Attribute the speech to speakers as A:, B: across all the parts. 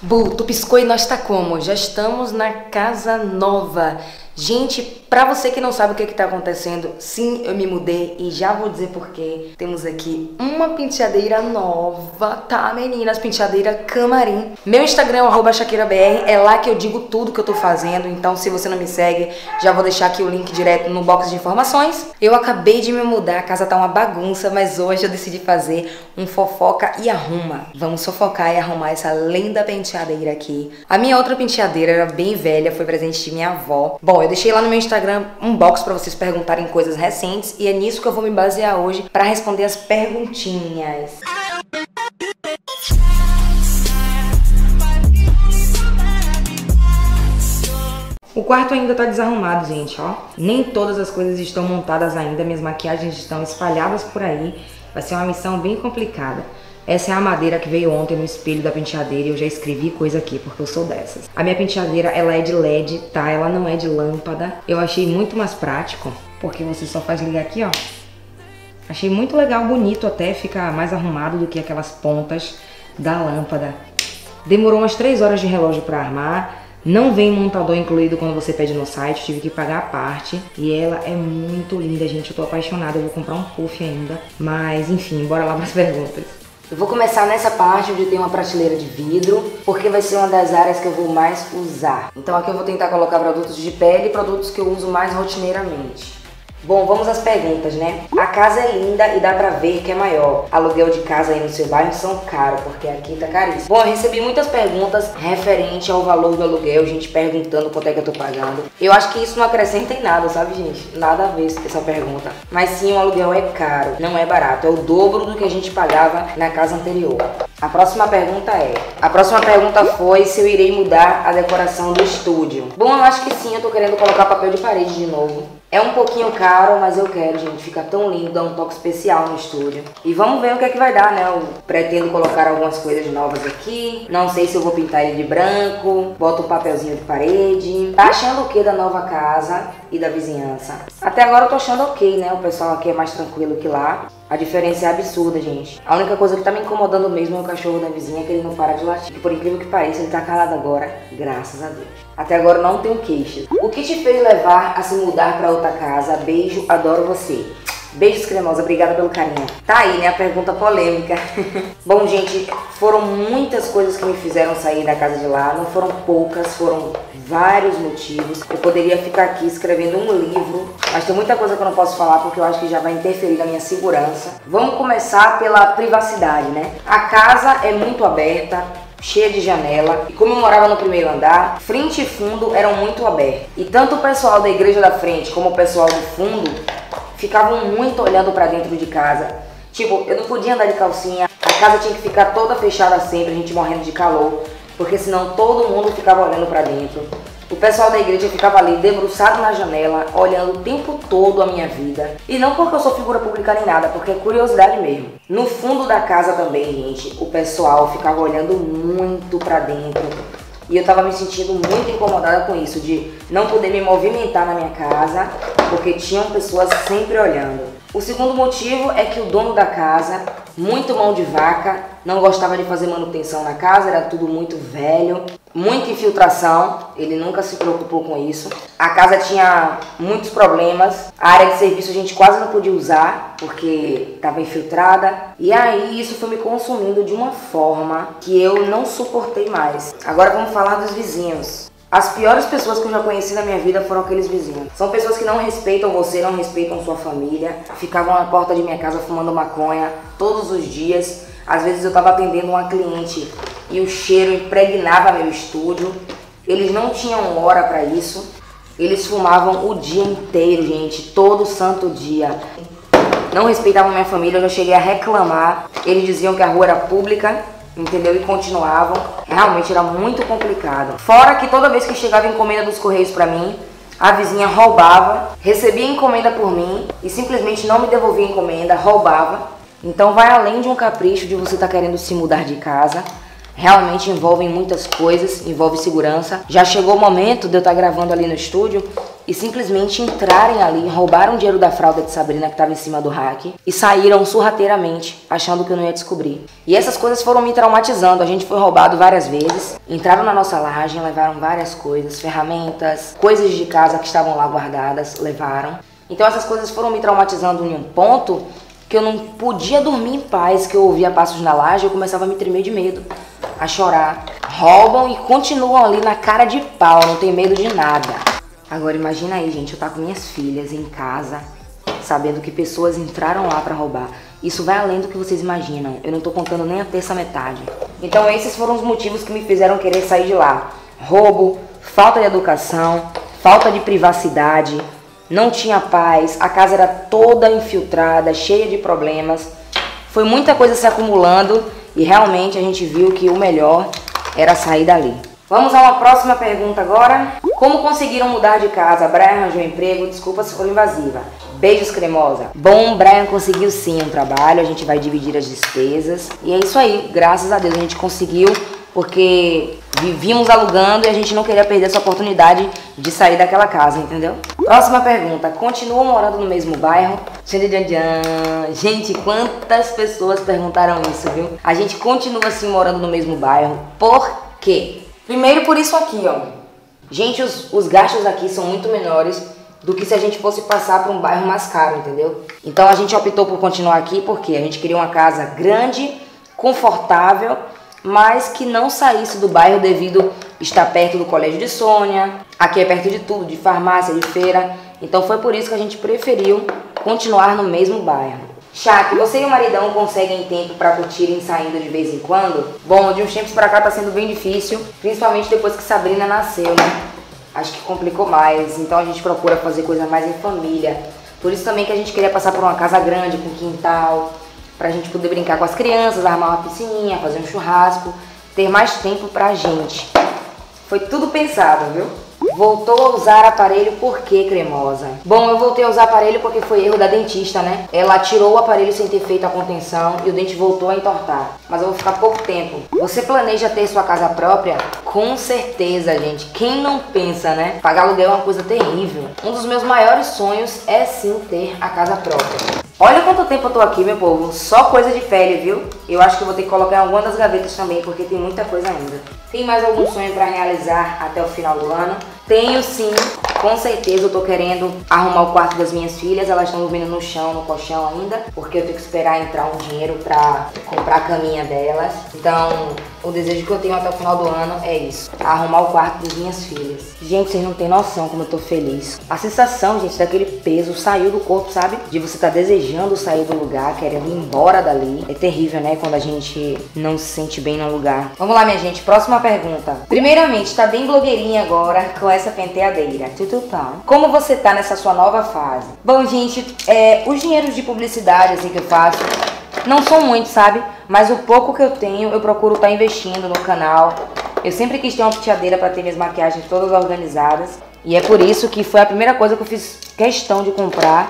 A: Bu, tu piscou e nós tá como? Já estamos na casa nova. Gente, pra você que não sabe o que tá acontecendo, sim, eu me mudei e já vou dizer por quê. Temos aqui uma penteadeira nova, tá, meninas? Penteadeira Camarim. Meu Instagram é @ShakiraBR, é lá que eu digo tudo que eu tô fazendo. Então, se você não me segue, já vou deixar aqui o link direto no box de informações. Eu acabei de me mudar, a casa tá uma bagunça, mas hoje eu decidi fazer um fofoca e arruma. Vamos fofocar e arrumar essa linda penteadeira aqui. A minha outra penteadeira era bem velha, foi presente de minha avó. Bom, eu deixei lá no meu Instagram um box pra vocês perguntarem coisas recentes e é nisso que eu vou me basear hoje pra responder as perguntinhas. O quarto ainda tá desarrumado, gente, ó. Nem todas as coisas estão montadas ainda, minhas maquiagens estão espalhadas por aí. Vai ser uma missão bem complicada. Essa é a madeira que veio ontem no espelho da penteadeira e eu já escrevi coisa aqui, porque eu sou dessas. A minha penteadeira, ela é de LED, tá? Ela não é de lâmpada. Eu achei muito mais prático, porque você só faz ligar aqui, ó. Achei muito legal, bonito até, fica mais arrumado do que aquelas pontas da lâmpada. Demorou umas 3 horas de relógio pra armar. Não vem montador incluído quando você pede no site, tive que pagar a parte. E ela é muito linda, gente, eu tô apaixonada, eu vou comprar um puff ainda. Mas, enfim, bora lá pras perguntas. Eu vou começar nessa parte onde tem uma prateleira de vidro, porque vai ser uma das áreas que eu vou mais usar. Então aqui eu vou tentar colocar produtos de pele e produtos que eu uso mais rotineiramente. Bom, vamos às perguntas, né? A casa é linda e dá pra ver que é maior. Aluguel de casa aí no seu bairro são caros, porque aqui tá caríssimo. Bom, eu recebi muitas perguntas referente ao valor do aluguel, gente perguntando quanto é que eu tô pagando. Eu acho que isso não acrescenta em nada, sabe, gente? Nada a ver essa pergunta. Mas sim, o aluguel é caro, não é barato. É o dobro do que a gente pagava na casa anterior. A próxima pergunta foi se eu irei mudar a decoração do estúdio. Bom, eu acho que sim, eu tô querendo colocar papel de parede de novo. É um pouquinho caro, mas eu quero, gente. Fica tão lindo, dá um toque especial no estúdio. E vamos ver o que é que vai dar, né? Eu pretendo colocar algumas coisas novas aqui. Não sei se eu vou pintar ele de branco. Boto um papelzinho de parede. Tá achando o que da nova casa e da vizinhança? Até agora eu tô achando ok, né? O pessoal aqui é mais tranquilo que lá. A diferença é absurda, gente. A única coisa que tá me incomodando mesmo é o cachorro da vizinha, que ele não para de latir. E por incrível que pareça, ele tá calado agora, graças a Deus. Até agora não tenho queixas. O que te fez levar a se mudar pra outra casa? Beijo, adoro você. Beijos, cremosa, obrigada pelo carinho. Tá aí, né, a pergunta polêmica. Bom, gente, foram muitas coisas que me fizeram sair da casa de lá. Não foram poucas, foram vários motivos. Eu poderia ficar aqui escrevendo um livro, mas tem muita coisa que eu não posso falar porque eu acho que já vai interferir na minha segurança. Vamos começar pela privacidade, né? A casa é muito aberta, cheia de janela, e como eu morava no primeiro andar, frente e fundo eram muito abertos. E tanto o pessoal da igreja da frente como o pessoal do fundo ficavam muito olhando pra dentro de casa. Tipo, eu não podia andar de calcinha, a casa tinha que ficar toda fechada sempre, a gente morrendo de calor, porque senão todo mundo ficava olhando pra dentro. O pessoal da igreja ficava ali debruçado na janela, olhando o tempo todo a minha vida. E não porque eu sou figura pública nem nada, porque é curiosidade mesmo. No fundo da casa também, gente, o pessoal ficava olhando muito pra dentro. E eu tava me sentindo muito incomodada com isso, de não poder me movimentar na minha casa, porque tinham pessoas sempre olhando. O segundo motivo é que o dono da casa, muito mão de vaca, não gostava de fazer manutenção na casa, era tudo muito velho, muita infiltração, ele nunca se preocupou com isso. A casa tinha muitos problemas, a área de serviço a gente quase não podia usar, porque estava infiltrada. E aí isso foi me consumindo de uma forma que eu não suportei mais. Agora vamos falar dos vizinhos. As piores pessoas que eu já conheci na minha vida foram aqueles vizinhos. São pessoas que não respeitam você, não respeitam sua família. Ficavam na porta de minha casa fumando maconha todos os dias. Às vezes eu estava atendendo uma cliente e o cheiro impregnava meu estúdio. Eles não tinham hora para isso. Eles fumavam o dia inteiro, gente, todo santo dia. Não respeitavam minha família, eu já cheguei a reclamar. Eles diziam que a rua era pública, entendeu? E continuavam. Realmente era muito complicado. Fora que toda vez que chegava encomenda dos correios pra mim, a vizinha roubava, recebia encomenda por mim e simplesmente não me devolvia encomenda, roubava. Então vai além de um capricho de você estar querendo se mudar de casa. Realmente envolve muitas coisas, envolve segurança. Já chegou o momento de eu estar gravando ali no estúdio e simplesmente entrarem ali, roubaram o dinheiro da fralda de Sabrina que estava em cima do rack e saíram sorrateiramente, achando que eu não ia descobrir. E essas coisas foram me traumatizando. A gente foi roubado várias vezes, entraram na nossa laje, levaram várias coisas, ferramentas, coisas de casa que estavam lá guardadas, levaram. Então essas coisas foram me traumatizando em um ponto que eu não podia dormir em paz, que eu ouvia passos na laje e eu começava a me tremer de medo, a chorar. Roubam e continuam ali na cara de pau, não tem medo de nada. Agora imagina aí, gente, eu tá com minhas filhas em casa, sabendo que pessoas entraram lá pra roubar. Isso vai além do que vocês imaginam, eu não tô contando nem a terça metade. Então esses foram os motivos que me fizeram querer sair de lá. Roubo, falta de educação, falta de privacidade, não tinha paz, a casa era toda infiltrada, cheia de problemas. Foi muita coisa se acumulando e realmente a gente viu que o melhor era sair dali. Vamos a uma próxima pergunta agora. Como conseguiram mudar de casa? Brian arranjou um emprego? Desculpa se for invasiva. Beijos, cremosa. Bom, Brian conseguiu sim um trabalho, a gente vai dividir as despesas. E é isso aí, graças a Deus a gente conseguiu, porque vivíamos alugando e a gente não queria perder essa oportunidade de sair daquela casa, entendeu? Próxima pergunta. Continuam morando no mesmo bairro? Gente, quantas pessoas perguntaram isso, viu? A gente continua assim morando no mesmo bairro. Por quê? Primeiro por isso aqui, ó. Gente, os gastos aqui são muito menores do que se a gente fosse passar para um bairro mais caro, entendeu? Então a gente optou por continuar aqui porque a gente queria uma casa grande, confortável, mas que não saísse do bairro devido estar perto do colégio de Sônia. Aqui é perto de tudo, de farmácia, de feira. Então foi por isso que a gente preferiu continuar no mesmo bairro. Shaq, você e o maridão conseguem tempo pra curtirem saindo de vez em quando? Bom, de uns tempos pra cá tá sendo bem difícil, principalmente depois que Sabrina nasceu, né? Acho que complicou mais, então a gente procura fazer coisa mais em família. Por isso também que a gente queria passar por uma casa grande, com quintal, pra gente poder brincar com as crianças, armar uma piscininha, fazer um churrasco, ter mais tempo pra gente. Foi tudo pensado, viu? Voltou a usar aparelho por quê, cremosa? Bom, eu voltei a usar aparelho porque foi erro da dentista, né? Ela tirou o aparelho sem ter feito a contenção e o dente voltou a entortar. Mas eu vou ficar pouco tempo. Você planeja ter sua casa própria? Com certeza, gente. Quem não pensa, né? Pagar aluguel é uma coisa terrível. Um dos meus maiores sonhos é sim ter a casa própria. Olha quanto tempo eu tô aqui, meu povo. Só coisa de férias, viu? Eu acho que eu vou ter que colocar em alguma das gavetas também, porque tem muita coisa ainda. Tem mais algum sonho pra realizar até o final do ano? Tenho sim, com certeza. Eu tô querendo arrumar o quarto das minhas filhas. Elas estão dormindo no chão, no colchão ainda, porque eu tenho que esperar entrar um dinheiro pra comprar a caminha delas. Então, o desejo que eu tenho até o final do ano é isso: arrumar o quarto das minhas filhas. Gente, vocês não têm noção como eu tô feliz. A sensação, gente, daquele peso saiu do corpo, sabe? De você tá desejando sair do lugar, querendo ir embora dali. É terrível, né? Quando a gente não se sente bem no lugar. Vamos lá, minha gente. Próxima pergunta. Primeiramente, tá bem blogueirinha agora com essa penteadeira. Tudo tá. Como você tá nessa sua nova fase? Bom, gente, os dinheiros de publicidade, assim, que eu faço, não são muitos, sabe? Mas o pouco que eu tenho, eu procuro estar investindo no canal. Eu sempre quis ter uma penteadeira pra ter minhas maquiagens todas organizadas. E é por isso que foi a primeira coisa que eu fiz questão de comprar.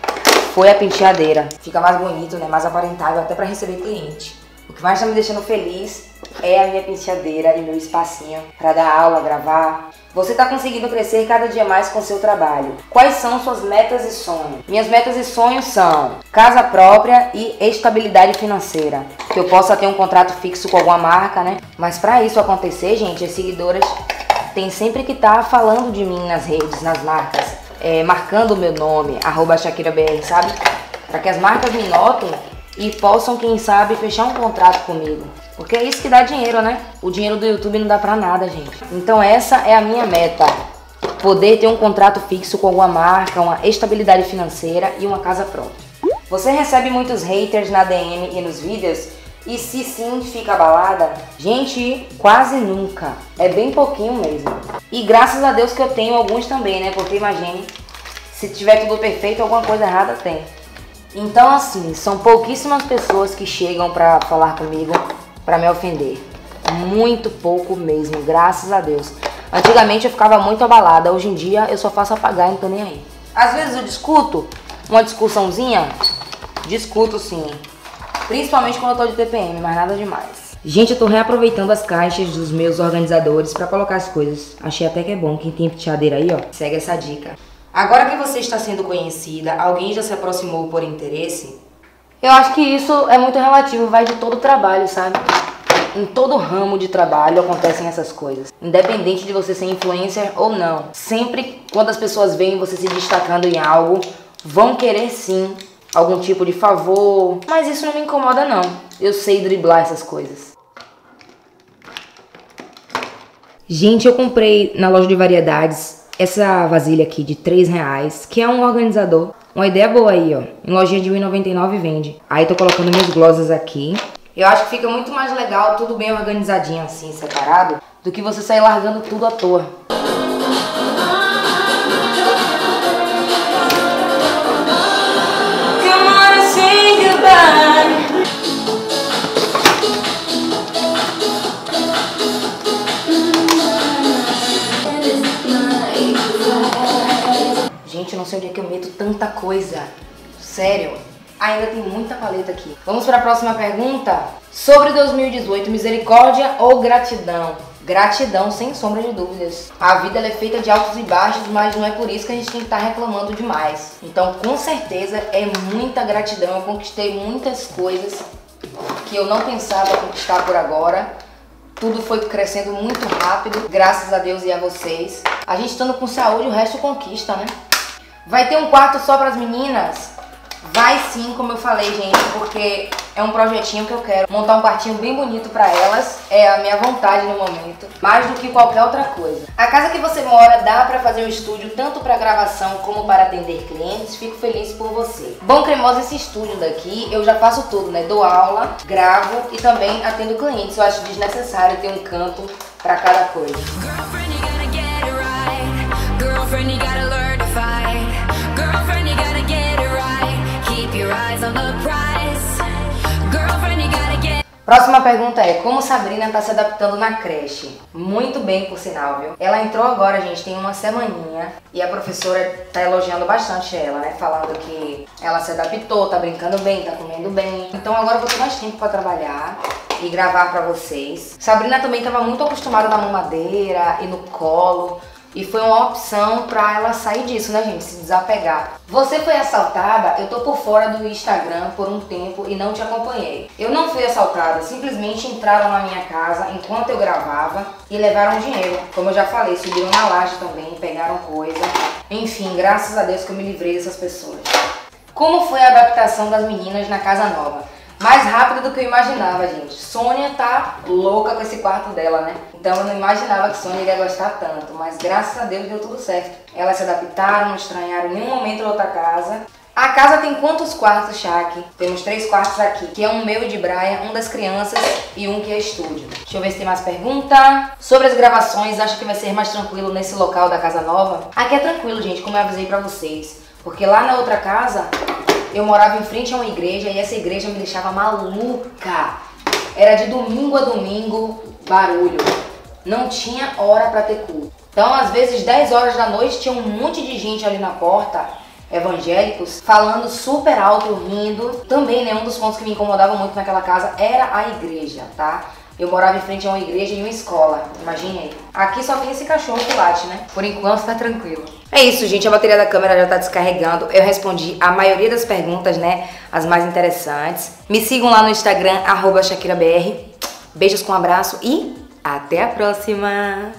A: Foi a penteadeira. Fica mais bonito, né? Mais aparentável, até pra receber cliente. O que mais tá me deixando feliz é a minha penteadeira e meu espacinho pra dar aula, gravar. Você tá conseguindo crescer cada dia mais com seu trabalho. Quais são suas metas e sonhos? Minhas metas e sonhos são casa própria e estabilidade financeira. Que eu possa ter um contrato fixo com alguma marca, né? Mas pra isso acontecer, gente, as seguidoras têm sempre que estar falando de mim nas redes, nas marcas. Marcando o meu nome, @ShakiraBR, sabe? Pra que as marcas me notem e possam, quem sabe, fechar um contrato comigo. Porque é isso que dá dinheiro, né? O dinheiro do YouTube não dá pra nada, gente. Então essa é a minha meta. Poder ter um contrato fixo com alguma marca, uma estabilidade financeira e uma casa própria. Você recebe muitos haters na DM e nos vídeos? E se sim, fica abalada? Gente, quase nunca. É bem pouquinho mesmo. E graças a Deus que eu tenho alguns também, né? Porque imagine, se tiver tudo perfeito, alguma coisa errada tem. Então assim, são pouquíssimas pessoas que chegam pra falar comigo, pra me ofender. Muito pouco mesmo, graças a Deus. Antigamente eu ficava muito abalada, hoje em dia eu só faço apagar e não tô nem aí. Às vezes eu discuto, uma discussãozinha, discuto sim. Principalmente quando eu tô de TPM, mas nada demais. Gente, eu tô reaproveitando as caixas dos meus organizadores pra colocar as coisas. Achei até que é bom. Quem tem penteadeira aí, ó, segue essa dica. Agora que você está sendo conhecida, alguém já se aproximou por interesse? Eu acho que isso é muito relativo, vai de todo o trabalho, sabe? Em todo ramo de trabalho acontecem essas coisas. Independente de você ser influencer ou não. Sempre quando as pessoas veem você se destacando em algo, vão querer sim algum tipo de favor. Mas isso não me incomoda não. Eu sei driblar essas coisas. Gente, eu comprei na loja de variedades essa vasilha aqui de R$3, que é um organizador. Uma ideia boa aí, ó. Em lojinha de R$1,99 vende. Aí tô colocando meus glosses aqui. Eu acho que fica muito mais legal, tudo bem organizadinho assim, separado, do que você sair largando tudo à toa. Gente, eu não sei onde é que eu meto tanta coisa. Sério. Ainda tem muita paleta aqui. Vamos para a próxima pergunta. Sobre 2018, misericórdia ou gratidão? Gratidão, sem sombra de dúvidas. A vida ela é feita de altos e baixos, mas não é por isso que a gente tem que estar reclamando demais. Então, com certeza, é muita gratidão. Eu conquistei muitas coisas que eu não pensava conquistar por agora. Tudo foi crescendo muito rápido, graças a Deus e a vocês. A gente estando com saúde, o resto conquista, né? Vai ter um quarto só para as meninas? Vai sim, como eu falei, gente, porque é um projetinho que eu quero montar um quartinho bem bonito pra elas. É a minha vontade no momento, mais do que qualquer outra coisa. A casa que você mora dá pra fazer um estúdio tanto pra gravação como para atender clientes. Fico feliz por você. Bom, cremosa, esse estúdio daqui eu já faço tudo, né? Dou aula, gravo e também atendo clientes. Eu acho desnecessário ter um canto pra cada coisa. Próxima pergunta é, como Sabrina está se adaptando na creche? Muito bem, por sinal, viu? Ela entrou agora, gente, tem uma semaninha, e a professora tá elogiando bastante ela, né? Falando que ela se adaptou, tá brincando bem, tá comendo bem. Então agora eu vou ter mais tempo pra trabalhar e gravar pra vocês. Sabrina também estava muito acostumada na mamadeira e no colo. E foi uma opção pra ela sair disso, né, gente? Se desapegar. Você foi assaltada? Eu tô por fora do Instagram por um tempo e não te acompanhei. Eu não fui assaltada, simplesmente entraram na minha casa enquanto eu gravava e levaram dinheiro. Como eu já falei, subiram na laje também, pegaram coisa. Enfim, graças a Deus que eu me livrei dessas pessoas. Como foi a adaptação das meninas na casa nova? Mais rápido do que eu imaginava, gente. Sônia tá louca com esse quarto dela, né? Então eu não imaginava que Sônia iria gostar tanto, mas graças a Deus deu tudo certo. Elas se adaptaram, não estranharam em nenhum momento a outra casa. A casa tem quantos quartos, Shaq? Temos 3 quartos aqui, que é um meu e de Brian, um das crianças e um que é estúdio. Deixa eu ver se tem mais pergunta. Sobre as gravações, acho que vai ser mais tranquilo nesse local da casa nova? Aqui é tranquilo, gente, como eu avisei pra vocês. Porque lá na outra casa, eu morava em frente a uma igreja e essa igreja me deixava maluca. Era de domingo a domingo, barulho. Não tinha hora pra ter culto. Então, às vezes, 10 horas da noite, tinha um monte de gente ali na porta, evangélicos, falando super alto, rindo. Também, né, um dos pontos que me incomodava muito naquela casa era a igreja, tá? Eu morava em frente a uma igreja e uma escola, imagine aí. Aqui só tem esse cachorro que late, né? Por enquanto tá tranquilo. É isso, gente, a bateria da câmera já tá descarregando. Eu respondi a maioria das perguntas, né? As mais interessantes. Me sigam lá no Instagram, @ShakiraBR. Beijos com abraço e até a próxima!